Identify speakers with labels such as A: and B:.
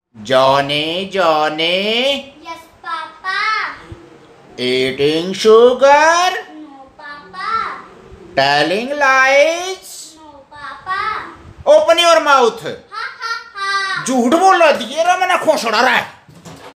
A: Johnny, Johnny,
B: Yes, Papa.
A: eating sugar,
B: No, Papa.
A: telling lies.
B: No, Papa.
A: Open your mouth.
B: Ha ha ha.
A: झूठ बोल रहा है, मैंने खोसड़ा रहा है।